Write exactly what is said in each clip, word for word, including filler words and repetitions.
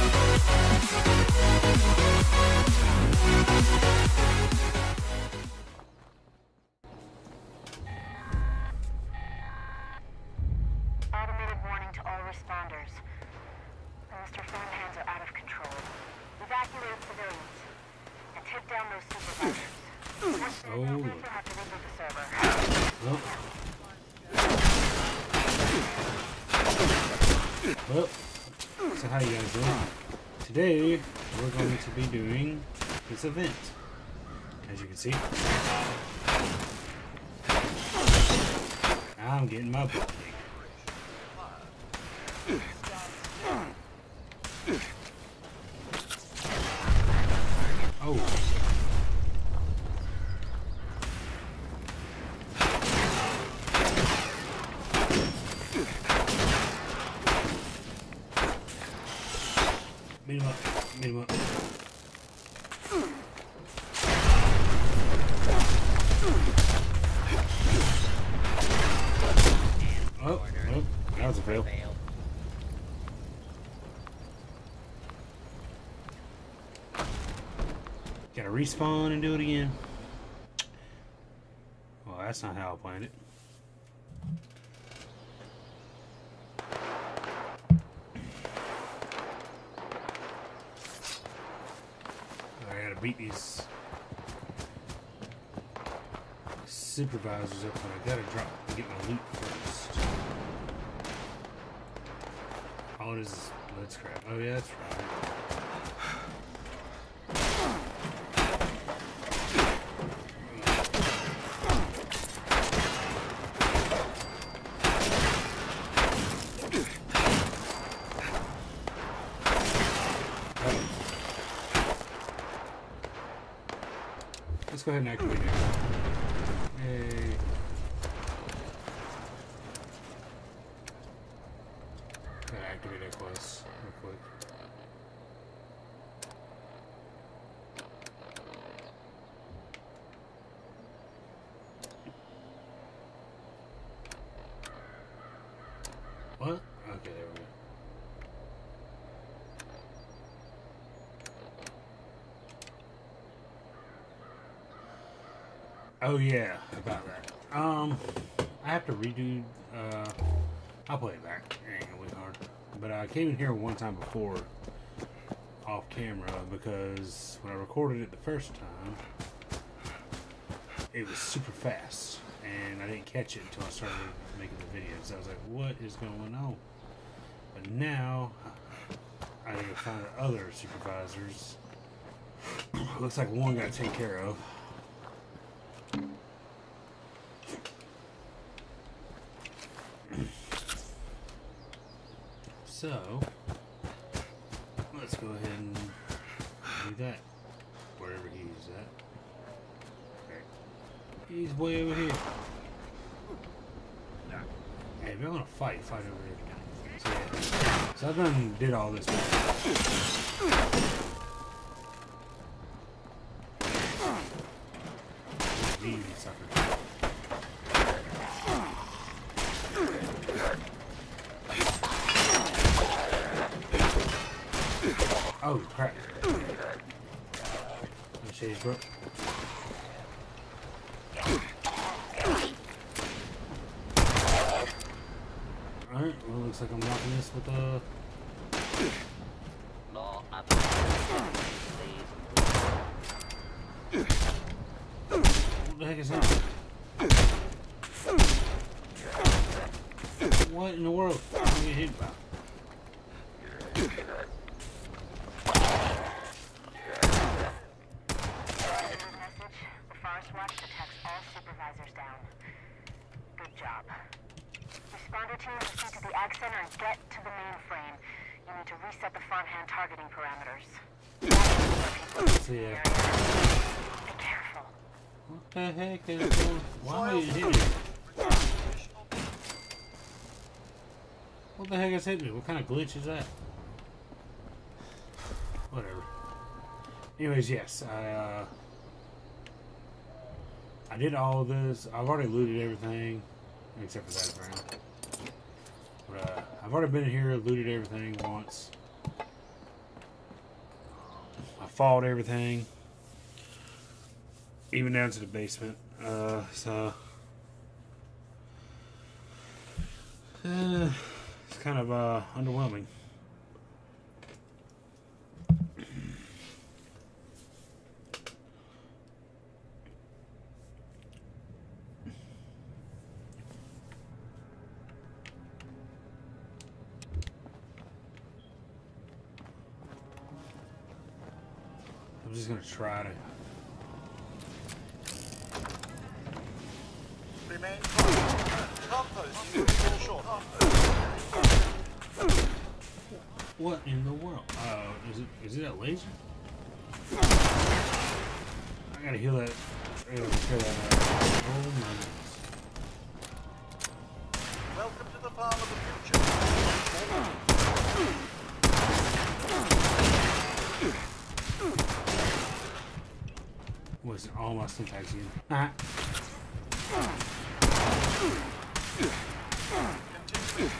Automated warning to all responders. Mister Farmhands are out of control. Evacuate civilians and take down those supervisors. Oh. We'll have to reboot the server. Well. Well, so how you guys doing? Today we're going to be doing this event. As you can see, I'm getting my butt kicked. Oh. Beat him up. Beat him up. Oh, oh, that was a fail. Gotta respawn and do it again. Well, that's not how I planned it. I gotta beat these supervisors up, but I gotta drop and get my loot first. All it is is blood scrap. Oh yeah, that's right. Let's go ahead and activate it. Yay. Gotta activate that quest real quick. What? Okay, there we go. Oh yeah, about that. Um, I have to redo. Uh, I'll play it back. It ain't gonna be hard. But I came in here one time before, off camera, because when I recorded it the first time, it was super fast, and I didn't catch it until I started making the videos. So I was like, "What is going on?" But now I need to find other supervisors. Looks like one got taken care of. So, let's go ahead and do that, wherever he's at. Okay. He's way over here. Hey, if you're gonna fight, fight over here. So, yeah. So I've done, did all this. You sucker. Oh crap. No shades, bro. Alright, well, looks like I'm rocking this with uh No, I'm what the heck is that? What in the world? What are you hit by? Responder teams proceed to the Ag Center and get to the mainframe. You need to reset the farmhand targeting parameters. Yeah. Be careful. What the heck is going? Why are you hitting me? What the heck is hitting me? What kind of glitch is that? Whatever. Anyways, yes, I uh, I did all of this. I've already looted everything except for that apparently. But uh, I've already been in here, looted everything once. followed everything, even down to the basement. Uh, so uh, it's kind of uh, underwhelming. I'm just gonna try to. Remain calm. Composting will short. What in the world? Uh, is it is it a laser? I gotta heal that. I gotta heal that. Uh, oh my goodness. Welcome to the farm of the future. Wasn't all my syntax again. Ah. Continue.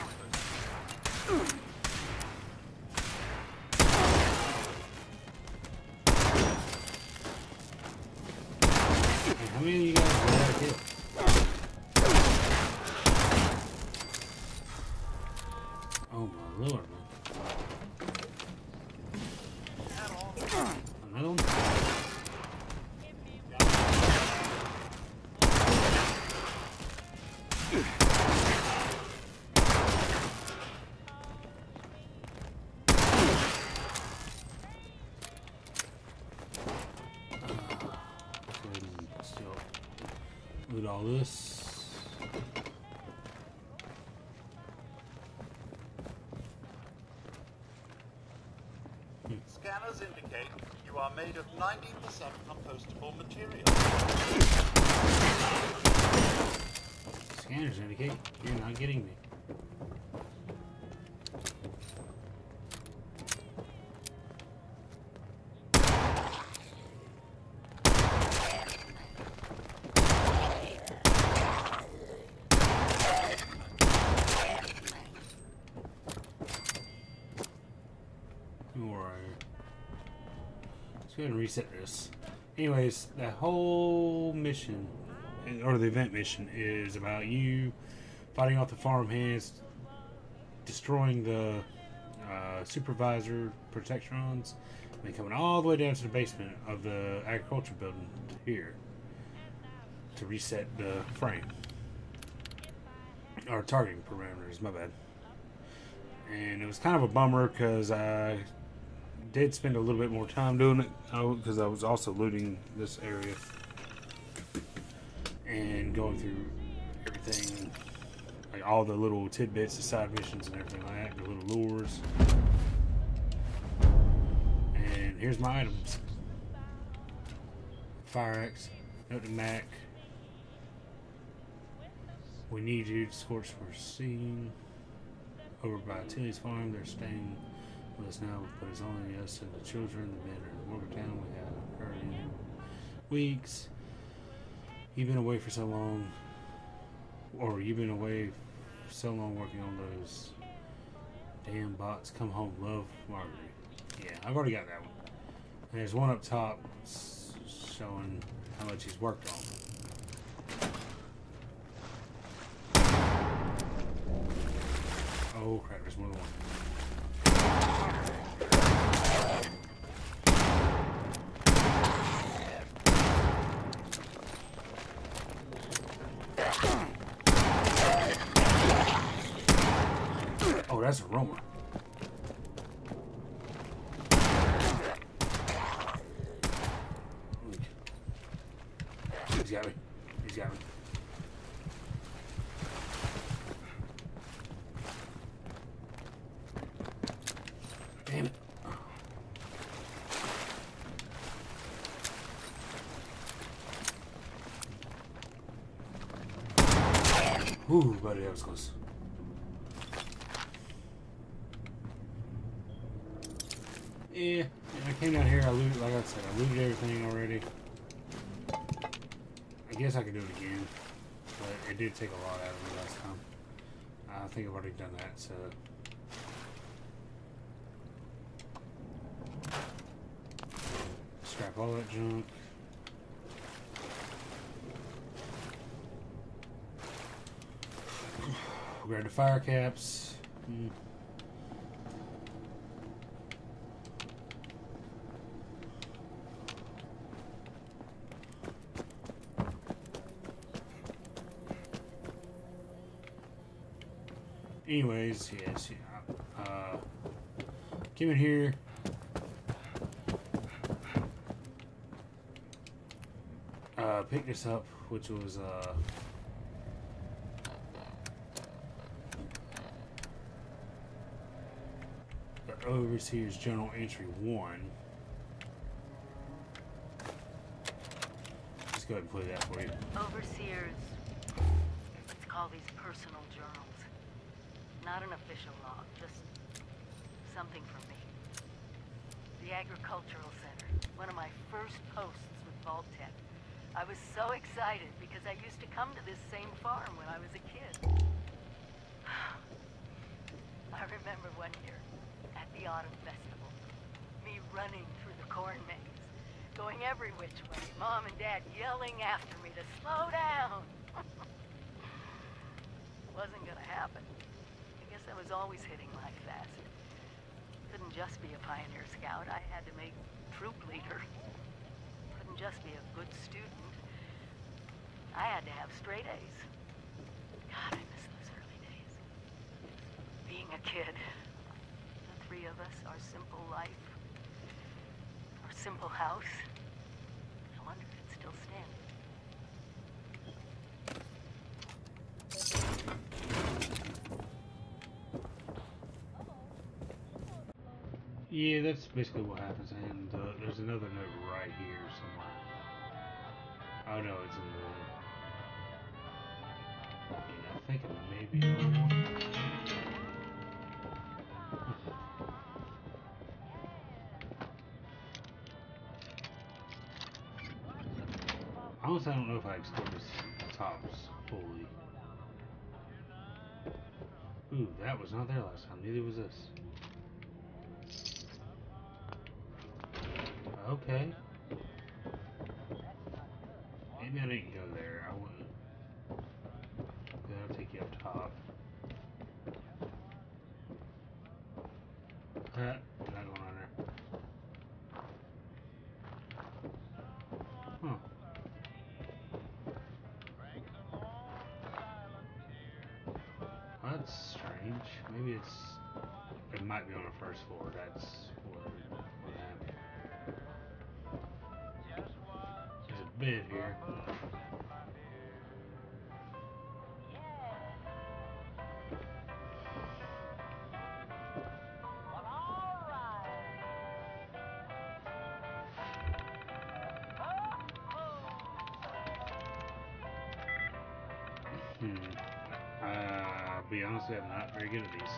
Hey, how many of you guys did that kill? Oh my lord, man. Another one? Loot all this. Scanners indicate you are made of ninety percent compostable material. Scanners indicate you're not getting me. Let's go ahead and reset this. Anyways, that whole mission, or the event mission, is about you fighting off the farmhands, destroying the uh, supervisor protectrons, and then coming all the way down to the basement of the agriculture building here to reset the frame. Or targeting parameters, my bad. And it was kind of a bummer because I did spend a little bit more time doing it because I was also looting this area and going through everything, like all the little tidbits, the side missions and everything like that, the little lures. And here's my items. Fire axe, note to Mac. We need you to scorch for scene. Over by Tilly's farm, they're staying with us now, but it's only us and the children. The men are in Morgantown. We haven't heard in weeks. You've been away for so long, or you've been away for so long working on those damn bots. Come home, love, Marguerite. Yeah, I've already got that one. And there's one up top showing how much he's worked on. Oh crap, there's more than one. Oh, that's a roamer. He's got me. He's got me. Damn it. Ooh, buddy, that was close. Yeah, I came down here, I looted, like I said, I looted everything already. I guess I could do it again, but it did take a lot out of me last time. I think I've already done that, so... all that junk. Grab the fire caps. Mm. Anyways, yes, yeah. Uh, came in here. Uh, picked this up, which was uh. Overseer's Journal Entry one. Let's go ahead and play that for you. Overseers, let's call these personal journals. Not an official log, just something for me. The Agricultural Center, one of my first posts with Vault-Tec. I was so excited because I used to come to this same farm when I was a kid. I remember one year, at the autumn festival, me running through the corn maze, going every which way, Mom and Dad yelling after me to slow down. Wasn't gonna happen. I guess I was always hitting life fast. Couldn't just be a pioneer scout, I had to make troop leader. Couldn't just be a good student. I had to have straight A's. God, I miss those early days. Being a kid. Three of us, our simple life, our simple house. I wonder if it's still standing. Yeah, that's basically what happens, and uh, there's another note right here somewhere. Oh no, it's in the... Yeah, I think it may be another one. Honestly, I don't know if I explored this tops fully. Ooh, that was not there last time. Neither was this. Okay. Maybe I didn't go there. I wouldn't. Okay, I'll take you up top. Uh, not going on there. Huh. Well, that's strange. Maybe it's... It might be on the first floor. That's what, what happened. There's a bed here. Hmm. Uh, be honest, I'm not very good at these.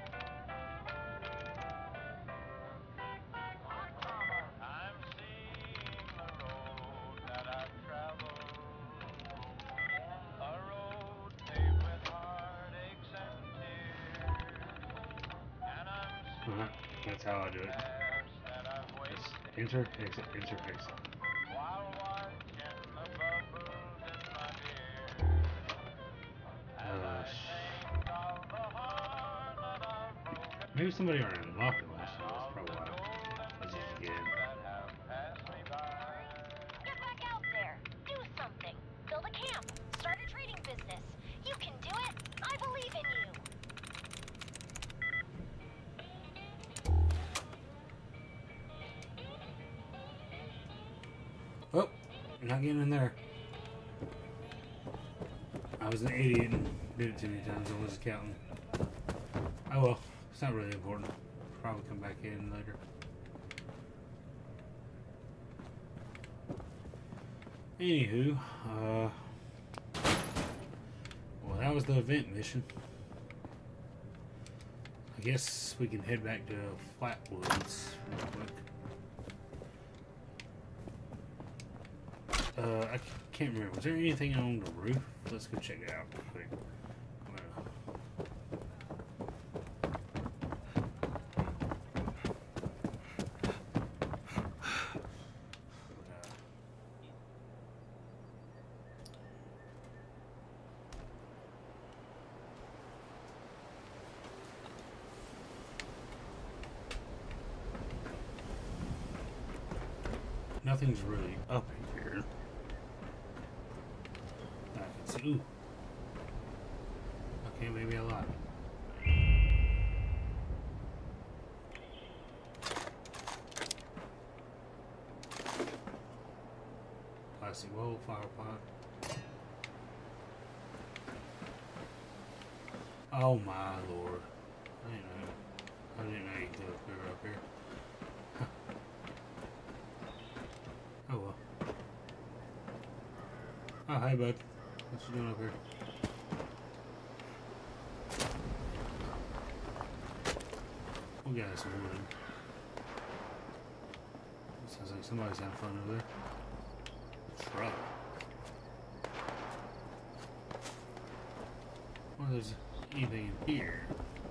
Uh-huh. That's how I do it. Just enter, exit, enter, exit. Uh, maybe somebody already unlocked it last time. That's probably why. Let's just get in. Get back out there. Do something. Build a camp. Start a trading business. You can do it. I believe in you. Oh, not getting in there. I was an idiot and did it too many times. I wasn't counting. Oh well, it's not really important. Probably come back in later. Anywho, uh, well, that was the event mission. I guess we can head back to Flatwoods real quick. Uh, I can't remember. Was there anything on the roof? Let's go check it out real quick. nothing's really up here. I can see. Ooh. Okay, maybe a lot. Plastic bowl, fire pot. Oh my lord. I didn't know. I didn't know you could up here up here. Huh. Oh well. Oh hi bud. What you doing up here? We got some wood. Sounds like somebody's having fun over there. Truck. Well, there's anything in here.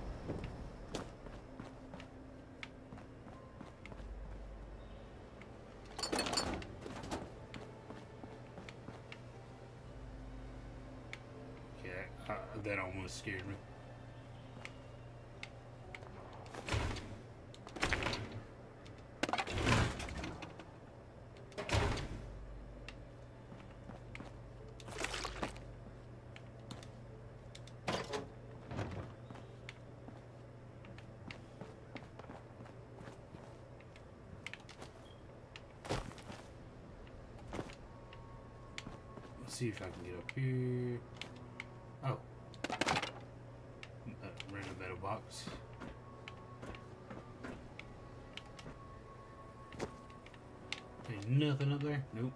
Okay, uh, that almost scared me. See if I can get up here. Oh, uh, random metal box. Ain't nothing up there. Nope.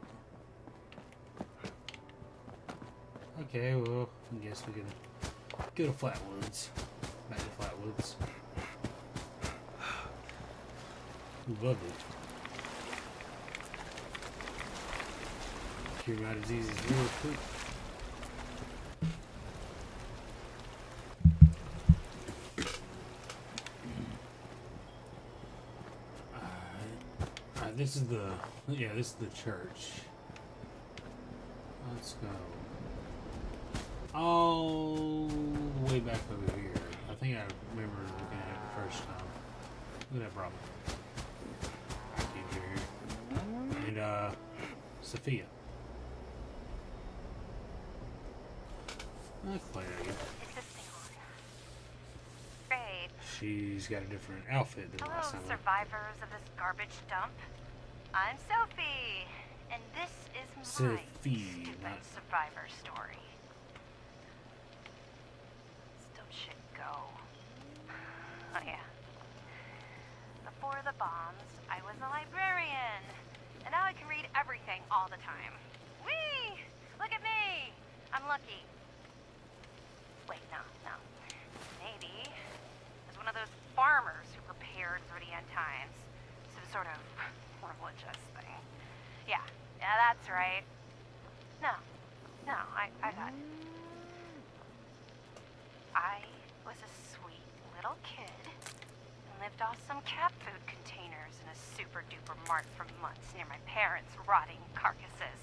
Okay, well, I guess we can go to Flatwoods. Back to Flatwoods. Ooh, lovely. Cure my diseases real quick. Alright. Alright, this is the yeah, this is the church. Let's go. Oh, way back over here. I think I remember looking at it the first time. Look at that problem. Here. And uh Sophia. Not quite again. It's this thing on. Great. She's got a different outfit than Hello, last time. survivors of this garbage dump. I'm Sophie, and this is my Sophie, stupid not... survivor story. Still shit go. Oh yeah. Before the bombs, I was a librarian, and now I can read everything all the time. Whee! Look at me! I'm lucky. Wait, no, no. Maybe it was one of those farmers who prepared for the end times. Some sort of religious thing. Yeah, yeah, that's right. No, no, I, I got it. I was a sweet little kid and lived off some cat food containers in a super duper mart for months near my parents' rotting carcasses.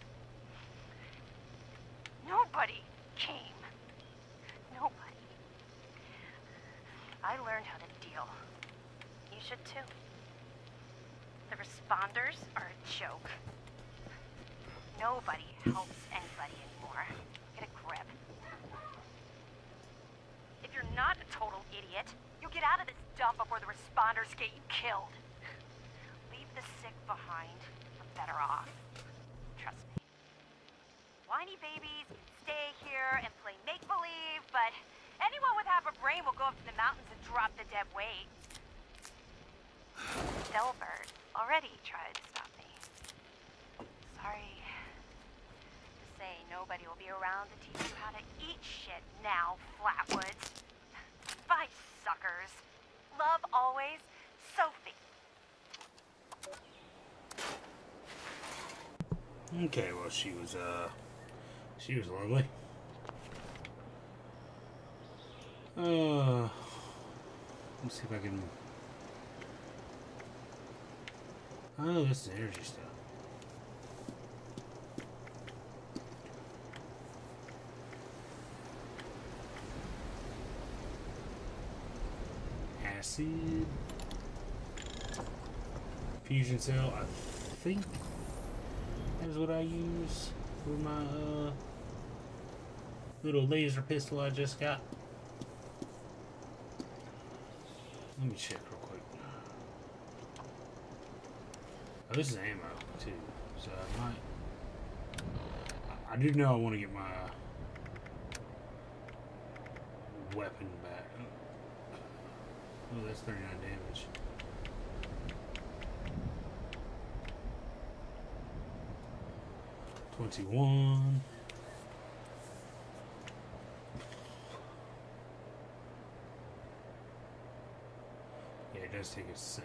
Nobody came. Nobody. I learned how to deal. You should too. The responders are a joke. Nobody helps anybody anymore. Get a grip. If you're not a total idiot, you'll get out of this dump before the responders get you killed. Leave the sick behind. You're better off. Trust me. Whiny babies can stay here and play make-believe, but anyone with half a brain will go up to the mountains and drop the dead weight. Delbert already tried to stop me. Sorry to say nobody will be around to teach you how to eat shit now, Flatwoods. Bye, suckers. Love always, Sophie. Okay, well she was uh she was lovely. Uh let's see if I can Oh, this is energy stuff. Acid. Fusion cell, I think is what I use for my uh, little laser pistol I just got. Let me check real quick. Oh, this is ammo too, so I might. I do know I want to get my weapon back. Oh, that's thirty-nine damage. twenty-one. Yeah, it does take a cell.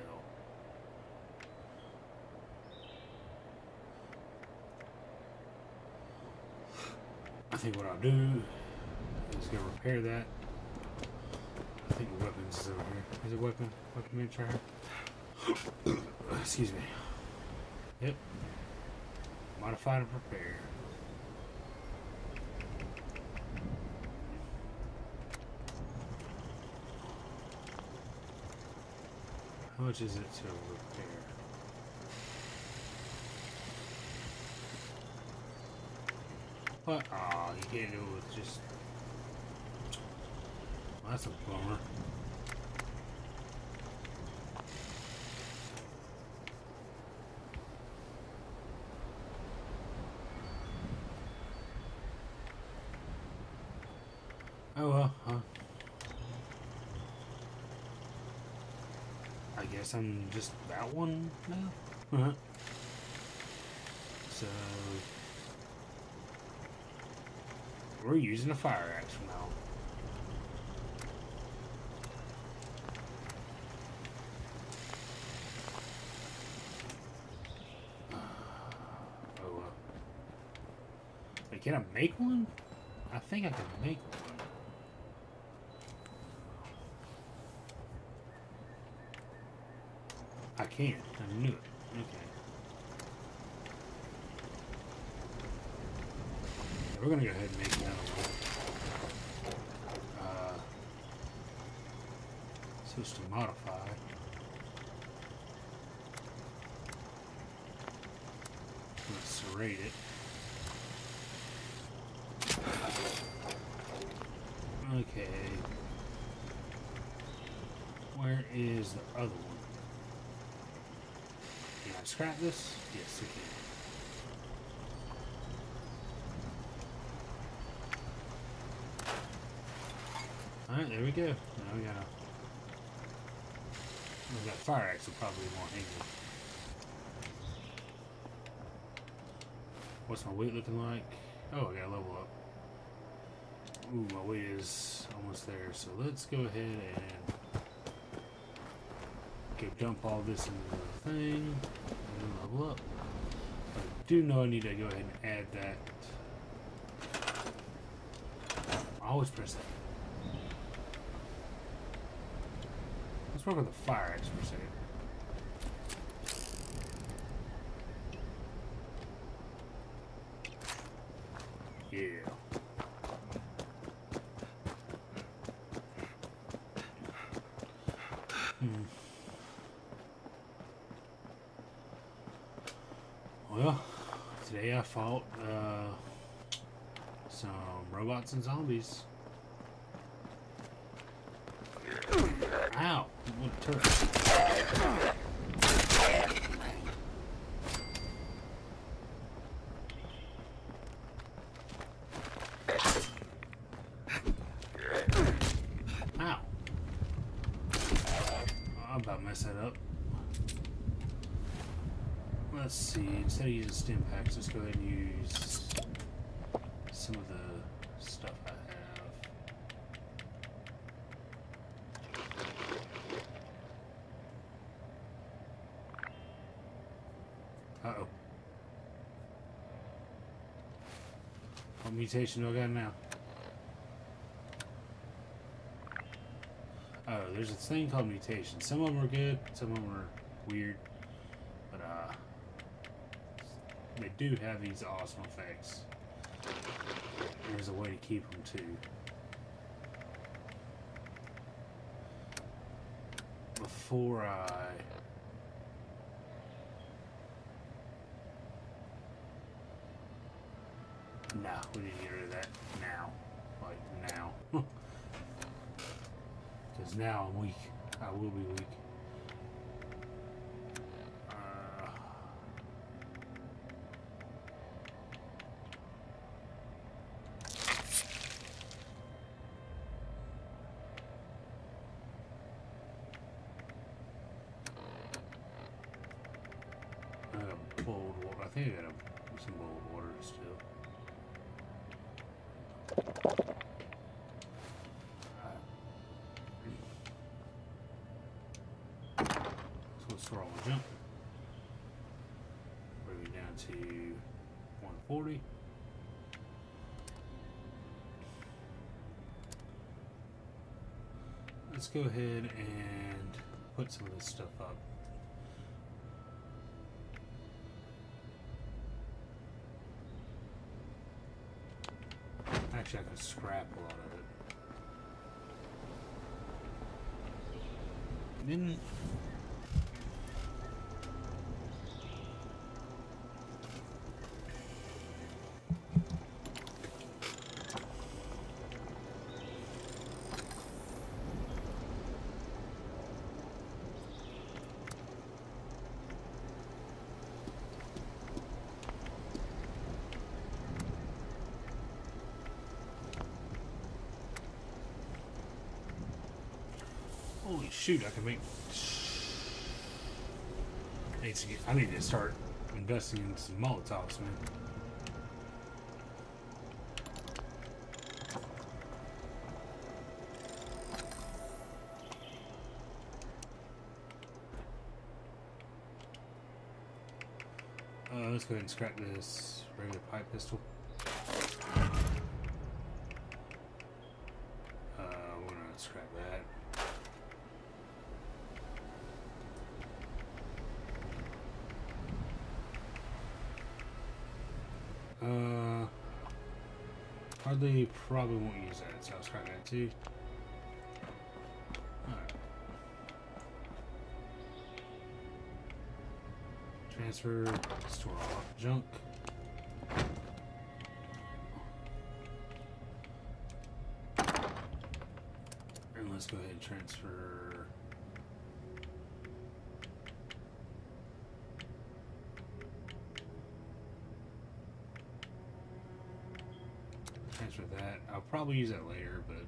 I think what I'll do is go repair that. I think the weapons is over here. Is it weapon? Weapon bench right here? Excuse me. Yep. Modified and prepare. How much is it to repair? What? Aw, you can't do it with just... Well, that's a bummer. Oh well, huh? I guess I'm just that one now? Uh-huh. So... We're using a fire axe from now on. Oh well. Wait, can I make one? I think I can make one. I can. I knew it. Okay. Yeah, we're gonna go ahead and make another one. Uh, switch to modify. Let's serrate it. Okay. Where is the other one? Can I scrap this? Yes, I can. Alright, there we go. Now we got a... We got a fire axe will probably be more handy. What's my weight looking like? Oh, I gotta level up. Ooh, my weight is almost there. So let's go ahead and go dump all this into the thing and then level up. But I do know I need to go ahead and add that. I always press that. Let's work with the fire axe for a second. Yeah. Hmm. Well, today I fought uh, some robots and zombies. Ow! What a turret. Ow! I'm about to mess that up. Let's see, instead of using stim packs, let's go ahead and use some of the stuff I have. Uh-oh. What mutation do I got now? Oh, there's a thing called mutation. Some of them are good, some of them are weird. But, uh, they do have these awesome effects. There's a way to keep them, too. Before I... Nah, we need to get rid of that now. Like, now. Because now I'm weak. I will be weak. Uh, I got a bold water. I think I got a, some bold water still. Throw a jump. Bring it down to one forty. Let's go ahead and put some of this stuff up. Actually, I can scrap a lot of it. Then holy shoot, I can make... I need to, get, I need to start investing in some Molotovs, man. Uh, let's go ahead and scrap this regular pipe pistol. Uh, we're gonna scrap that. Uh, hardly probably won't use that, so I'll scrap that too. Alright. Transfer, store all junk. And let's go ahead and transfer. Transfer that. I'll probably use that later, but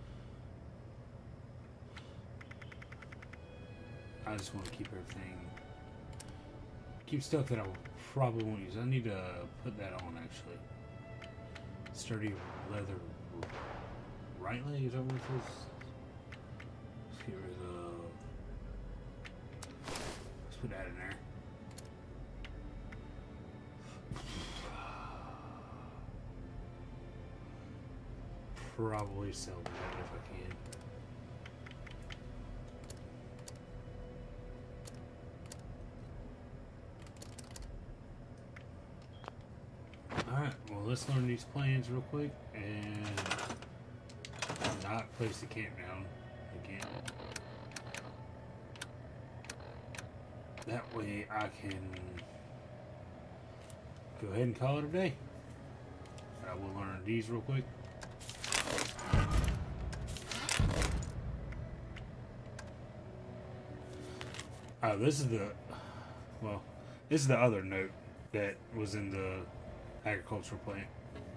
I just want to keep everything. Keep stuff that I probably won't use. I need to put that on actually. Sturdy leather right leg, is that what it is? Let's get rid of. Let's put that in there. Probably sell that if I can. Alright, well let's learn these plans real quick and not place the camp down again. That way I can go ahead and call it a day. I will learn these real quick. Oh, this is the, well, this is the other note that was in the agricultural plant.